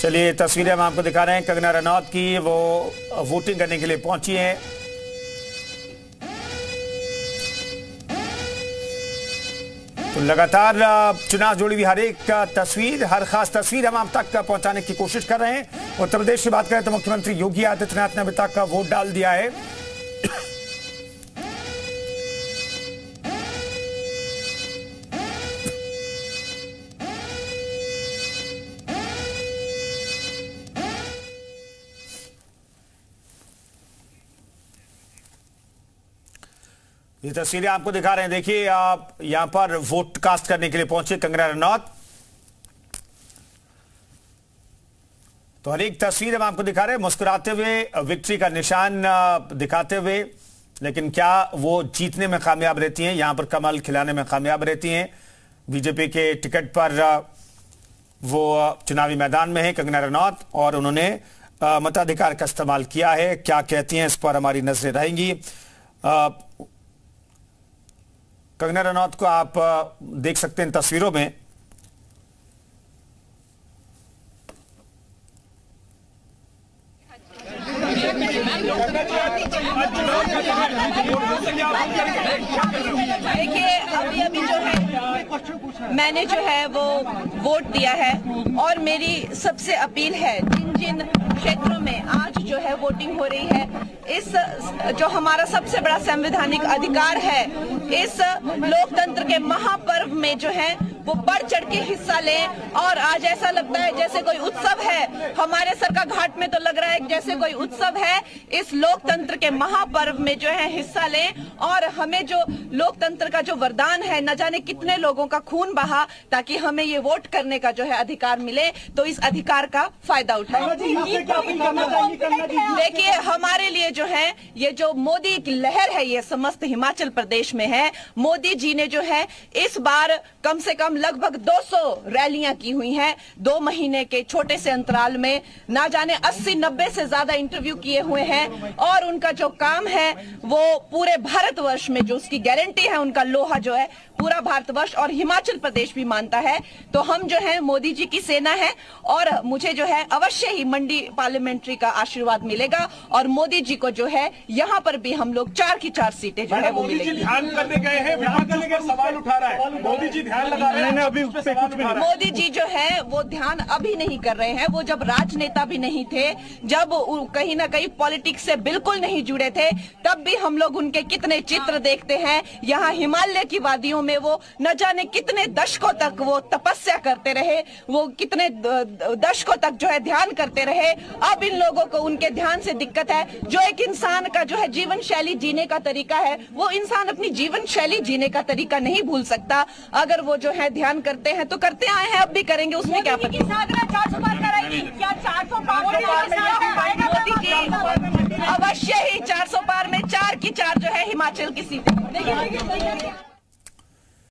चलिए तस्वीरें हम आपको दिखा रहे हैं कंगना रनौत की। वो वोटिंग करने के लिए पहुंची हैं। तो लगातार चुनाव जुड़ी हुई हर एक तस्वीर, हर खास तस्वीर हम आप तक पहुंचाने की कोशिश कर रहे हैं। उत्तर प्रदेश की बात करें तो मुख्यमंत्री योगी आदित्यनाथ ने अभी तक वोट डाल दिया है। ये तस्वीरें आपको दिखा रहे हैं। देखिए आप यहां पर वोट कास्ट करने के लिए पहुंचे कंगना रनौत। तो हर एक तस्वीर हम आपको दिखा रहे हैं, मुस्कुराते हुए, विक्ट्री का निशान दिखाते हुए। लेकिन क्या वो जीतने में कामयाब रहती हैं, यहां पर कमल खिलाने में कामयाब रहती हैं? बीजेपी के टिकट पर वो चुनावी मैदान में है कंगना रनौत और उन्होंने मताधिकार का इस्तेमाल किया है। क्या कहती हैं इस पर हमारी नजरें रहेंगी। कंगना रनौत को आप देख सकते हैं तस्वीरों में। देखिए अभी जो है मैंने जो है वो वोट दिया है और मेरी सबसे अपील है जिन क्षेत्रों में आज जो है वोटिंग हो रही है, इस जो हमारा सबसे बड़ा संवैधानिक अधिकार है, इस लोकतंत्र के महापर्व में जो है वो बढ़ चढ़ के हिस्सा लें। और आज ऐसा लगता है जैसे कोई उत्सव है, हमारे सरका घाट में तो लग रहा है जैसे कोई उत्सव है। इस लोकतंत्र के महापर्व में जो है हिस्सा लें और हमें जो लोकतंत्र का जो वरदान है, न जाने कितने लोगों का खून बहा ताकि हमें ये वोट करने का जो है अधिकार मिले, तो इस अधिकार का फायदा उठाएं। देखिए हमारे लिए जो है ये जो मोदी की लहर है ये समस्त हिमाचल प्रदेश में है। मोदी जी ने जो है इस बार कम से कम लगभग 200 रैलियां की हुई हैं। 2 महीने के छोटे से अंतराल में ना जाने 80-90 से ज्यादा इंटरव्यू किए हुए हैं और उनका जो काम है वो पूरे भारतवर्ष में जो उसकी गारंटी है, उनका लोहा जो है पूरा भारतवर्ष और हिमाचल प्रदेश भी मानता है। तो हम जो है मोदी जी की सेना है और मुझे जो है अवश्य ही मंडी पार्लियामेंट्री का आशीर्वाद मिलेगा और मोदी जी को जो है यहाँ पर भी हम लोग 4 की 4 सीटें जो है वो मिलेंगी। मोदी जी ध्यान करने गए हैं, सवाल उठा रहा है, मोदी जी ध्यान लगा रहे हैं अभी उस पे कुछ नहीं। मोदी जी जो है वो ध्यान अभी नहीं कर रहे हैं। वो जब राजनेता भी नहीं थे, जब कहीं ना कहीं पॉलिटिक्स से बिल्कुल नहीं जुड़े थे, तब भी हम लोग उनके कितने चित्र देखते हैं। यहाँ हिमालय की वादियों में वो न जाने कितने दशकों तक वो तपस्या करते रहे, वो कितने दशकों तक जो है ध्यान करते रहे। अब इन लोगों को उनके ध्यान से दिक्कत है। जो एक इंसान का जो है जीवन शैली जीने का तरीका है, वो इंसान अपनी जीवन शैली जीने का तरीका नहीं भूल सकता। अगर वो जो है ध्यान करते हैं तो करते आए हैं, अब भी करेंगे, उसमें क्या पता। अवश्य ही 400 पार में 4 की 4 जो है हिमाचल की सीटें।